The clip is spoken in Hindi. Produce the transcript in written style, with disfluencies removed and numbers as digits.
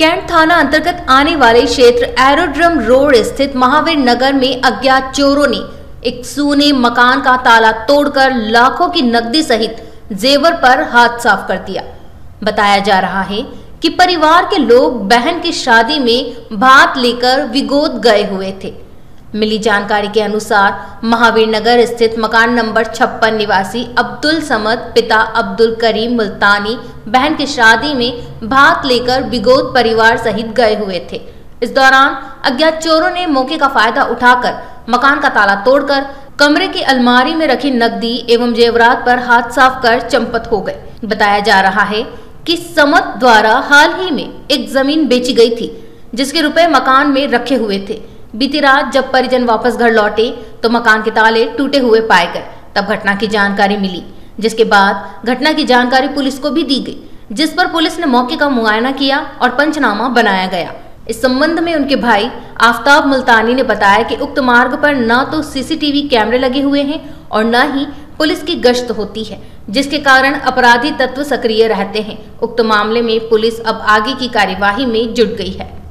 कैंट थाना अंतर्गत आने वाले क्षेत्र एरोड्रम रोड स्थित महावीर नगर में अज्ञात चोरों ने एक सूने मकान का ताला तोड़कर लाखों की नकदी सहित जेवर पर हाथ साफ कर दिया। बताया जा रहा है कि परिवार के लोग बहन की शादी में भात लेकर विगोद गए हुए थे। मिली जानकारी के अनुसार महावीर नगर स्थित मकान नंबर 56 निवासी अब्दुल समद पिता अब्दुल करीम मुल्तानी बहन की शादी में भात लेकर बिगोद परिवार सहित गए हुए थे। इस दौरान अज्ञात चोरों ने मौके का फायदा उठाकर मकान का ताला तोड़कर कमरे की अलमारी में रखी नकदी एवं जेवरात पर हाथ साफ कर चंपत हो गए। बताया जा रहा है कि समद द्वारा हाल ही में एक जमीन बेची गई थी जिसके रुपए मकान में रखे हुए थे। बीती रात जब परिजन वापस घर लौटे तो मकान के ताले टूटे हुए पाए गए। तब घटना की जानकारी मिली, जिसके बाद घटना की जानकारी पुलिस को भी दी गई, जिस पर पुलिस ने मौके का मुआयना किया और पंचनामा बनाया गया। इस संबंध में उनके भाई आफ्ताब मुल्तानी ने बताया कि उक्त मार्ग पर न तो सीसीटीवी कैमरे लगे हुए हैं और न ही पुलिस की गश्त होती है, जिसके कारण अपराधी तत्व सक्रिय रहते हैं। उक्त मामले में पुलिस अब आगे की कार्यवाही में जुट गई है।